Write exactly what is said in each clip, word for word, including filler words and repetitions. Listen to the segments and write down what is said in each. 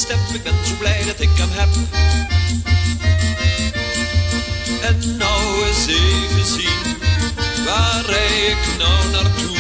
step, ik ben zo blij dat ik hem heb. En nou eens even zien, waar rij ik nou naartoe?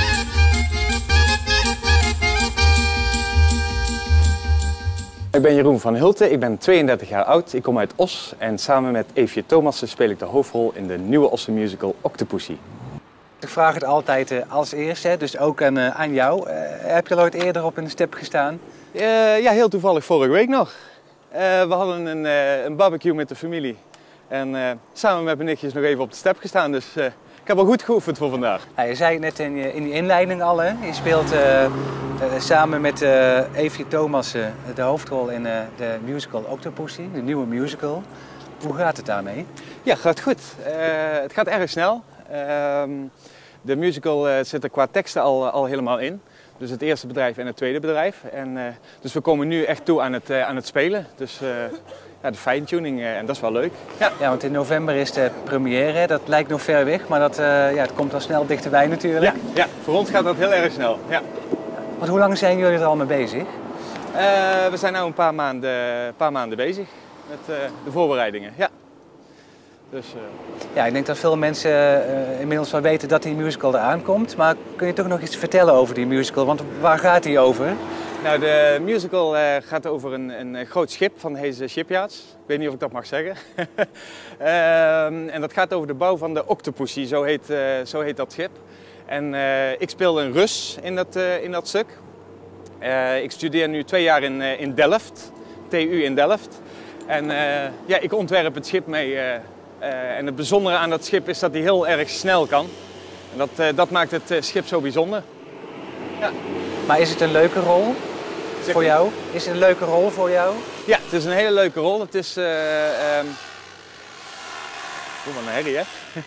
Ik ben Jeroen van Hulten, ik ben tweeëndertig jaar oud, ik kom uit Os en samen met Eefje Thomassen speel ik de hoofdrol in de nieuwe Osse musical Octopussy. Ik vraag het altijd uh, als eerste, dus ook aan, uh, aan jou. Uh, heb je al ooit eerder op een step gestaan? Uh, ja, heel toevallig vorige week nog. Uh, we hadden een, uh, een barbecue met de familie en uh, samen met mijn nichtjes nog even op de step gestaan, dus uh, ik heb al goed geoefend voor vandaag. Ja, je zei het net in, je, in die inleiding al, hè? Je speelt uh, uh, samen met uh, Eefje Thomassen de hoofdrol in uh, de musical Octopussy, de nieuwe musical. Hoe gaat het daarmee? Ja, gaat goed. Uh, het gaat erg snel. Uh, de musical uh, zit er qua teksten al, al helemaal in. Dus het eerste bedrijf en het tweede bedrijf. En, uh, dus we komen nu echt toe aan het, uh, aan het spelen. Dus uh, ja, de fine-tuning uh, en dat is wel leuk. Ja. Ja, want in november is de première. Dat lijkt nog ver weg, maar dat, uh, ja, het komt al snel dichterbij natuurlijk. Ja, ja, voor ons gaat dat heel erg snel. Ja. Want hoe lang zijn jullie er al mee bezig? Uh, we zijn nu een paar maanden, paar maanden bezig met uh, de voorbereidingen. Ja. Dus, uh... ja, ik denk dat veel mensen uh, inmiddels wel weten dat die musical eraan komt. Maar kun je toch nog iets vertellen over die musical? Want waar gaat die over? Nou, de musical uh, gaat over een, een groot schip van Hayes Shipyards. Ik weet niet of ik dat mag zeggen. uh, en dat gaat over de bouw van de Octopussy, zo heet, uh, zo heet dat schip. En uh, ik speel een Rus in dat, uh, in dat stuk. Uh, ik studeer nu twee jaar in, uh, in Delft, T U in Delft. En uh, ja, ik ontwerp het schip mee. Uh, Uh, en het bijzondere aan dat schip is dat hij heel erg snel kan. En dat, uh, dat maakt het uh, schip zo bijzonder. Ja. Maar is het een leuke rol zeg voor jou? Is het een leuke rol voor jou? Ja, het is een hele leuke rol. Het is... Uh, um... Oeh, wat een herrie, hè?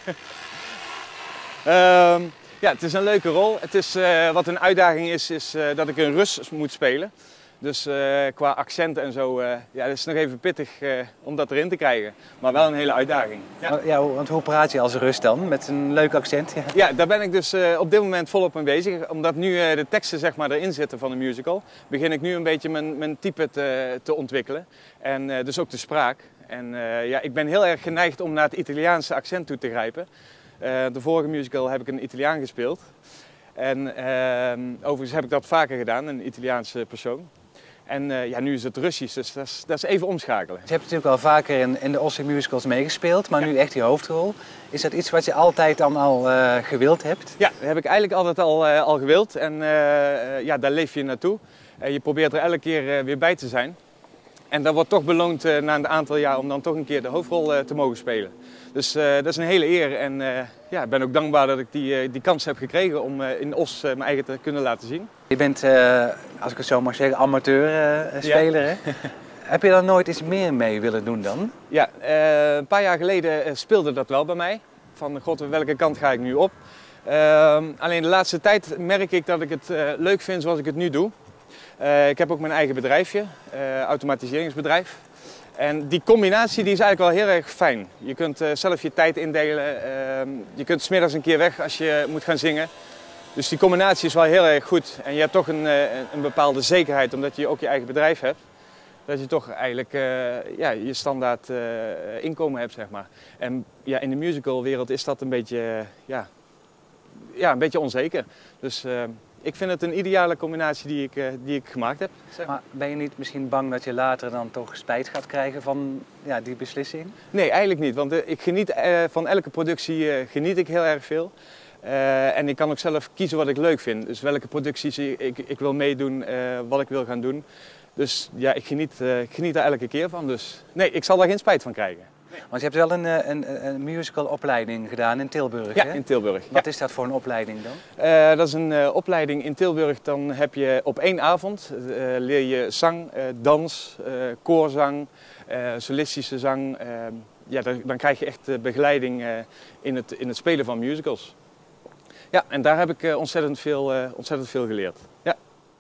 um, ja, het is een leuke rol. Het is, uh, wat een uitdaging is, is uh, dat ik een Rus moet spelen. Dus uh, qua accent en zo, uh, ja, dat is nog even pittig uh, om dat erin te krijgen. Maar wel een hele uitdaging. Ja. Ja, want hoe praat je als Rus dan? Met een leuk accent? Ja, ja daar ben ik dus uh, op dit moment volop mee bezig. Omdat nu uh, de teksten zeg maar, erin zitten van de musical, begin ik nu een beetje mijn, mijn type te, te ontwikkelen. En uh, dus ook de spraak. En uh, ja, ik ben heel erg geneigd om naar het Italiaanse accent toe te grijpen. Uh, de vorige musical heb ik een Italiaan gespeeld. En uh, overigens heb ik dat vaker gedaan, een Italiaanse persoon. En uh, ja, nu is het Russisch, dus dat is, dat is even omschakelen. Je hebt natuurlijk al vaker in, in de Osse musicals meegespeeld, maar ja. Nu echt die hoofdrol. Is dat iets wat je altijd dan al uh, gewild hebt? Ja, dat heb ik eigenlijk altijd al, uh, al gewild. En uh, uh, ja, daar leef je naartoe. Uh, je probeert er elke keer uh, weer bij te zijn. En dat wordt toch beloond uh, na een aantal jaar om dan toch een keer de hoofdrol uh, te mogen spelen. Dus uh, dat is een hele eer en uh, ja, ik ben ook dankbaar dat ik die, uh, die kans heb gekregen om uh, in Os uh, mijn eigen te kunnen laten zien. Je bent, uh, als ik het zo mag zeggen, amateur-speler. Uh, ja. Heb je daar nooit iets meer mee willen doen dan? Ja, uh, een paar jaar geleden uh, speelde dat wel bij mij. Van god, welke kant ga ik nu op? Uh, alleen de laatste tijd merk ik dat ik het uh, leuk vind zoals ik het nu doe. Uh, ik heb ook mijn eigen bedrijfje, uh, automatiseringsbedrijf. En die combinatie die is eigenlijk wel heel erg fijn. Je kunt uh, zelf je tijd indelen. Uh, je kunt 's middags een keer weg als je moet gaan zingen. Dus die combinatie is wel heel erg goed. En je hebt toch een, uh, een bepaalde zekerheid omdat je ook je eigen bedrijf hebt. Dat je toch eigenlijk uh, ja, je standaard uh, inkomen hebt, zeg maar. En ja, in de musicalwereld is dat een beetje, uh, ja, ja, een beetje onzeker. Dus uh, ik vind het een ideale combinatie die ik, uh, die ik gemaakt heb. Zeg maar. Maar ben je niet misschien bang dat je later dan toch spijt gaat krijgen van ja, die beslissing? Nee, eigenlijk niet. Want uh, ik geniet uh, van elke productie uh, geniet ik heel erg veel. Uh, en ik kan ook zelf kiezen wat ik leuk vind. Dus welke producties ik, ik wil meedoen, uh, wat ik wil gaan doen. Dus ja, ik geniet, uh, ik geniet er elke keer van. Dus nee, ik zal daar geen spijt van krijgen. Nee. Want je hebt wel een, een, een musicalopleiding gedaan in Tilburg, Ja, hè? in Tilburg. Wat ja. is dat voor een opleiding dan? Uh, dat is een uh, opleiding in Tilburg. Dan heb je op één avond uh, leer je zang, uh, dans, uh, koorzang, uh, solistische zang. Uh, ja, dan, dan krijg je echt uh, begeleiding uh, in, het, in het spelen van musicals. Ja, en daar heb ik uh, ontzettend, veel, uh, ontzettend veel geleerd. Ja.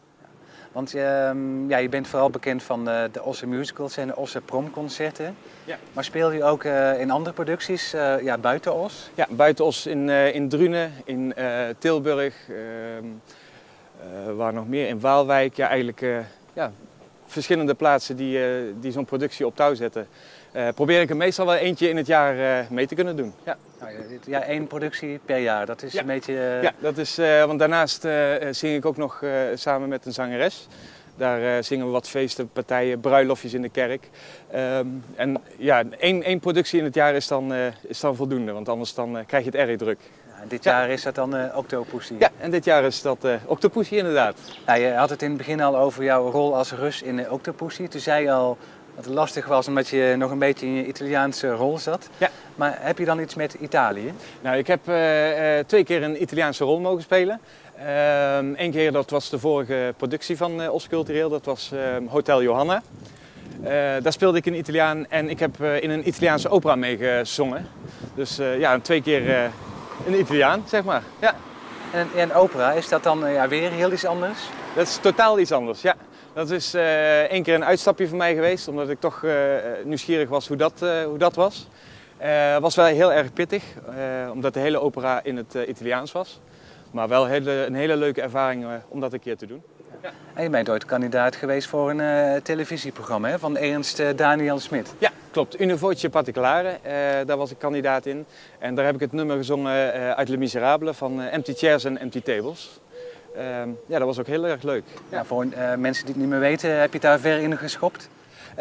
Want uh, ja, je bent vooral bekend van uh, de Osse musicals en de Osse promconcerten. Ja. Maar speel je ook uh, in andere producties uh, ja, buiten Os? Ja, buiten Os in, uh, in Drunen, in uh, Tilburg, uh, uh, waar nog meer, in Waalwijk. Ja, eigenlijk uh, ja, verschillende plaatsen die, uh, die zo'n productie op touw zetten, uh, probeer ik er meestal wel eentje in het jaar uh, mee te kunnen doen. Ja. Nou, ja, één productie per jaar, dat is ja. een beetje... Uh... Ja, dat is, uh, want daarnaast uh, zing ik ook nog uh, samen met een zangeres. Daar uh, zingen we wat feesten, partijen, bruiloftjes in de kerk. Um, en ja, één, één productie in het jaar is dan, uh, is dan voldoende, want anders dan, uh, krijg je het erg druk. Ja, dit jaar ja. is dat dan uh, Octopussy? Ja, en dit jaar is dat uh, Octopussy inderdaad. Nou, je had het in het begin al over jouw rol als Rus in uh, Octopussy. Toen zei je al dat het lastig was omdat je nog een beetje in je Italiaanse rol zat. Ja. Maar heb je dan iets met Italië? Nou, ik heb uh, uh, twee keer een Italiaanse rol mogen spelen. Eén uh, keer, dat was de vorige productie van uh, Os Cultureel, dat was uh, Hotel Johanna. Uh, daar speelde ik een Italiaan en ik heb uh, in een Italiaanse opera meegezongen. Dus uh, ja, twee keer uh, een Italiaan, zeg maar. Ja. En, en opera, is dat dan uh, ja, weer heel iets anders? Dat is totaal iets anders, ja. Dat is uh, één keer een uitstapje voor mij geweest, omdat ik toch uh, nieuwsgierig was hoe dat, uh, hoe dat was. Het uh, was wel heel erg pittig, uh, omdat de hele opera in het uh, Italiaans was. Maar wel hele, een hele leuke ervaring uh, om dat een keer te doen. Ja. En je bent ooit kandidaat geweest voor een uh, televisieprogramma hè, van Ernst uh, Daniel Smit. Ja, klopt. Una voce particolare, uh, daar was ik kandidaat in. En daar heb ik het nummer gezongen uh, uit Les Miserables van uh, Empty Chairs en Empty Tables. Uh, ja, dat was ook heel erg leuk. Ja, voor uh, mensen die het niet meer weten, heb je het daar ver in geschopt? Uh,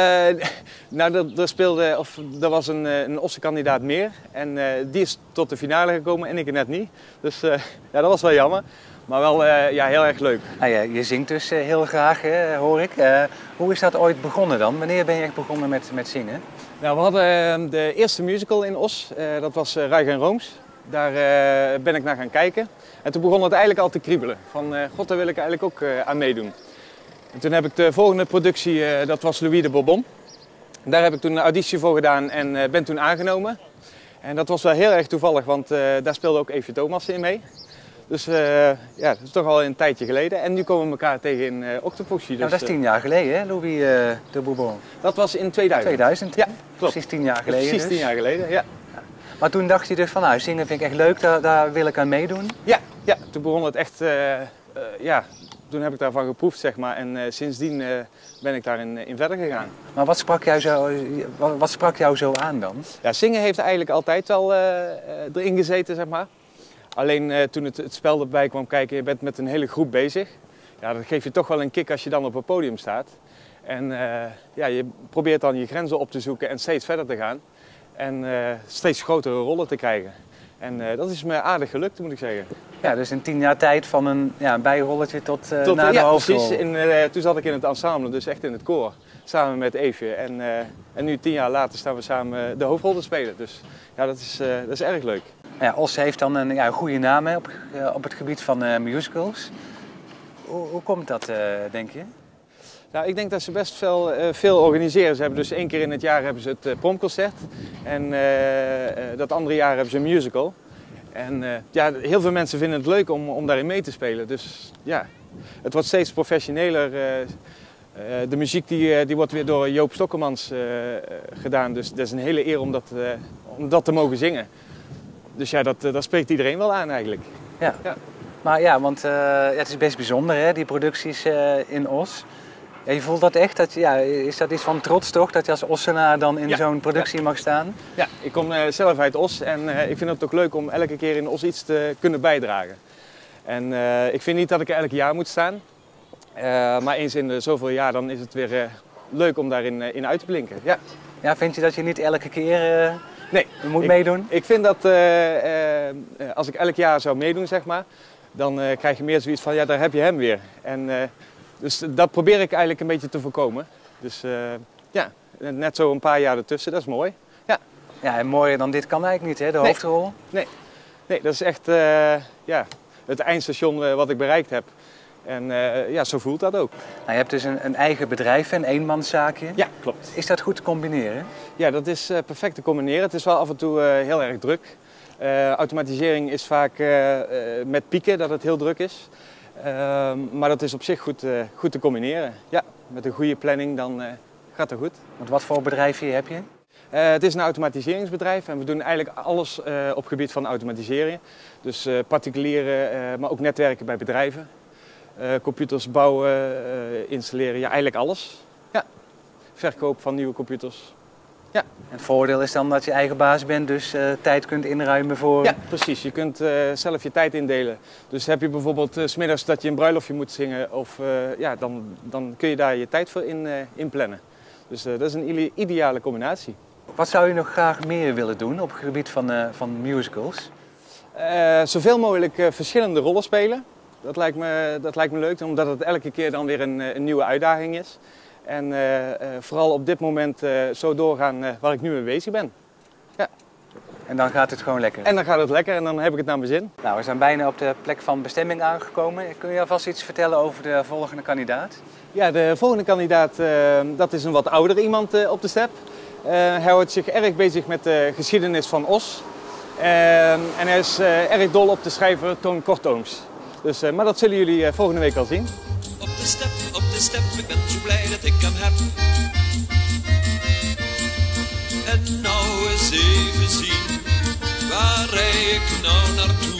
nou, er, er, speelde, of, er was een, een Oscar-kandidaat meer en uh, die is tot de finale gekomen en ik net niet. Dus uh, ja, dat was wel jammer, maar wel uh, ja, heel erg leuk. Nou ja, je zingt dus uh, heel graag, hè, hoor ik. Uh, hoe is dat ooit begonnen dan? Wanneer ben je echt begonnen met, met zingen? Nou, we hadden uh, de eerste musical in Os, uh, dat was uh, Ruig en Rooms. Daar uh, ben ik naar gaan kijken en toen begon het eigenlijk al te kriebelen. Van uh, god, daar wil ik eigenlijk ook uh, aan meedoen. En toen heb ik de volgende productie, uh, dat was Louis de Bourbon. Daar heb ik toen een auditie voor gedaan en uh, ben toen aangenomen. En dat was wel heel erg toevallig, want uh, daar speelde ook Evie Thomassen in mee. Dus uh, ja, dat is toch al een tijdje geleden. En nu komen we elkaar tegen in uh, Octopussy. Dus, nou, dat is tien jaar geleden, hè, Louis uh, de Bourbon? Dat was in tweeduizend. tweeduizend? Ja, klopt. Precies tien jaar geleden. Precies tien jaar geleden, ja. ja. Maar toen dacht je dus van, nou, zingen vind ik echt leuk, daar, daar wil ik aan meedoen? Ja, ja, toen begon het echt, uh, uh, ja... Toen heb ik daarvan geproefd, zeg maar, en uh, sindsdien uh, ben ik daarin in verder gegaan. Maar wat sprak jou zo, wat, wat sprak jou zo aan dan? Ja, zingen heeft eigenlijk altijd wel uh, erin gezeten, zeg maar. Alleen uh, toen het, het spel erbij kwam kijken, je bent met een hele groep bezig. Ja, dat geeft je toch wel een kick als je dan op een podium staat. En uh, ja, je probeert dan je grenzen op te zoeken en steeds verder te gaan. En uh, steeds grotere rollen te krijgen. En uh, dat is me aardig gelukt, moet ik zeggen. Ja, dus in tien jaar tijd van een ja, bijrolletje tot, uh, tot naar de ja, hoofdrol. Precies. In, uh, toen zat ik in het ensemble, dus echt in het koor. Samen met Eefje. En, uh, en nu tien jaar later staan we samen de hoofdrol te spelen. Dus ja, dat is, uh, dat is erg leuk. Ja, Os heeft dan een ja, goede naam hè, op, uh, op het gebied van uh, musicals. Hoe, hoe komt dat, uh, denk je? Nou, ik denk dat ze best veel, uh, veel organiseren. Ze hebben dus één keer in het jaar hebben ze het uh, promconcert. En uh, uh, dat andere jaar hebben ze een musical. En uh, ja, heel veel mensen vinden het leuk om, om daarin mee te spelen. Dus ja, het wordt steeds professioneler. Uh, uh, de muziek die, uh, die wordt weer door Joop Stokkemans uh, uh, gedaan. Dus dat is een hele eer om dat, uh, om dat te mogen zingen. Dus ja, dat, uh, dat spreekt iedereen wel aan eigenlijk. Ja, ja. Maar ja, want uh, ja, het is best bijzonder hè, die producties uh, in Os. Ja, je voelt dat echt? Dat, ja, is dat iets van trots toch? Dat je als Ossenaar dan in ja, zo'n productie ja. mag staan? Ja, ik kom uh, zelf uit Os en uh, ik vind het ook leuk om elke keer in Os iets te kunnen bijdragen. En uh, ik vind niet dat ik er elk jaar moet staan. Uh, maar eens in de zoveel jaar dan is het weer uh, leuk om daarin uh, in uit te blinken. Ja. Ja, vind je dat je niet elke keer uh, nee, moet ik, meedoen? Ik vind dat uh, uh, als ik elk jaar zou meedoen, zeg maar, dan uh, krijg je meer zoiets van ja, daar heb je hem weer. En, uh, Dus dat probeer ik eigenlijk een beetje te voorkomen. Dus uh, ja, net zo een paar jaar ertussen, dat is mooi. Ja, ja en mooier dan dit kan eigenlijk niet, hè, de nee. hoofdrol? Nee. nee, dat is echt uh, ja, het eindstation uh, wat ik bereikt heb. En uh, ja, zo voelt dat ook. Nou, je hebt dus een, een eigen bedrijf, een eenmanszaakje. Ja, klopt. Is dat goed te combineren? Ja, dat is uh, perfect te combineren. Het is wel af en toe uh, heel erg druk. Uh, automatisering is vaak uh, uh, met pieken dat het heel druk is. Uh, maar dat is op zich goed, uh, goed te combineren. Ja, met een goede planning dan uh, gaat het goed. Want wat voor bedrijfje heb je? Uh, het is een automatiseringsbedrijf en we doen eigenlijk alles uh, op gebied van automatisering. Dus uh, particulieren, uh, maar ook netwerken bij bedrijven. uh, computers bouwen, uh, installeren, ja eigenlijk alles. Ja. Verkoop van nieuwe computers. Ja. En het voordeel is dan dat je eigen baas bent, dus uh, tijd kunt inruimen voor... Ja, precies. Je kunt uh, zelf je tijd indelen. Dus heb je bijvoorbeeld uh, 's middags dat je een bruiloftje moet zingen, of, uh, ja, dan, dan kun je daar je tijd voor in, uh, in plannen. Dus uh, dat is een ideale combinatie. Wat zou je nog graag meer willen doen op het gebied van, uh, van musicals? Uh, zoveel mogelijk uh, verschillende rollen spelen. Dat lijkt me, dat lijkt me leuk, omdat het elke keer dan weer een, een nieuwe uitdaging is. En uh, uh, vooral op dit moment uh, zo doorgaan uh, waar ik nu mee bezig ben. Ja. En dan gaat het gewoon lekker? En dan gaat het lekker en dan heb ik het naar mijn zin. Nou, we zijn bijna op de plek van bestemming aangekomen. Kun je alvast iets vertellen over de volgende kandidaat? Ja, de volgende kandidaat uh, dat is een wat oudere iemand uh, op de step. Uh, hij houdt zich erg bezig met de geschiedenis van Os. Uh, en hij is uh, erg dol op de schrijver Toon Kortooms. Dus, uh, maar dat zullen jullie uh, volgende week al zien. Op de step, op de step, ik ben zo blij dat ik hem heb. En nou eens even zien, waar rij ik nou naartoe?